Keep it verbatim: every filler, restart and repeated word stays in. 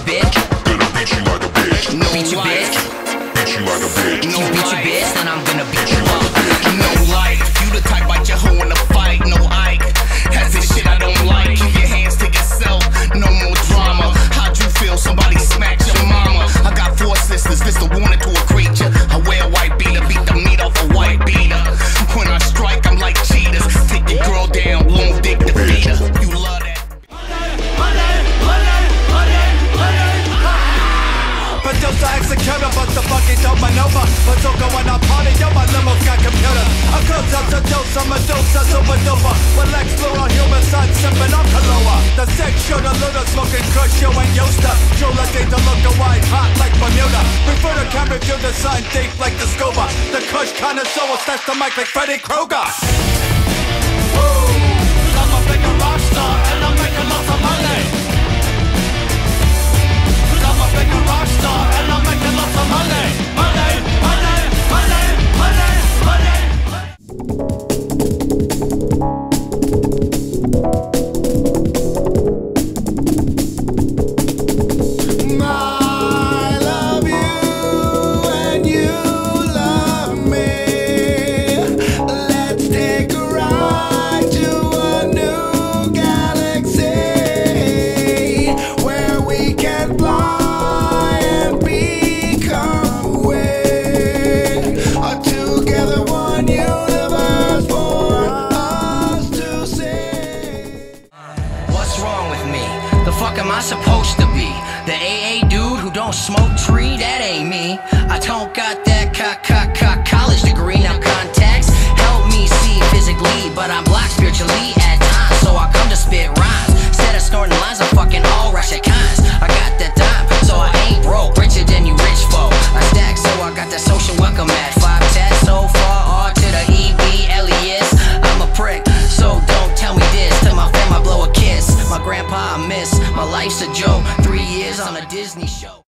bitch. Gonna beat you like a bitch. No beat you bitch. Beat you like a bitch. No beat you bitch, then I'm gonna beat you up. No life, you the type bite your hoe in the fight. No Ike, that's the shit I don't like. Keep your hands to yourself, no more drama. How'd you feel? Somebody smacked your mama. I got four sisters, this the warning to a creature. I wear a white beater, beat the meat off a white beater. When I strike, I'm like cheaters. Take your girl down, long dick defeater. You love that. Producer, executor, but the fucking dope maneuver. Bazooka when I party, yo, my limo's got computers. A good touch of dose, I'm a dose, a super duper. Relax, fluid, human son, sipping on Kahlua. The six shooter, looter, smoking kush, you ain't used to. Jeweler, need to look white, hot like Bermuda. Prefer to camera view the sun, deep like the scuba. The kush connoisseur will snatch the mic like Freddy Krueger. Woo! I'm a bigger rock star, and I'm making lots of money. I'm a bigger rock star and I'm making lots of money. Money, money, money, money, money. I love you and you love me. Let's take a ride to a new galaxy where we can fly. Fuck am I supposed to be? The A A dude who don't smoke tree? That ain't me. I don't got that co co co college degree. Now contacts help me see physically, but I'm black spiritually at times, so I come to spit rhymes. Instead of snorting lines, I'm fucking all rush at kinds. I got that dime, so I ain't broke. Richer than you rich folk. I stack, so I got that social welcome at five tats so far. R to the E B Elias. I'm a prick, so don't tell me this. To my fam, I blow a kiss. My grandpa I miss. My life's a joke. Three years on a Disney show.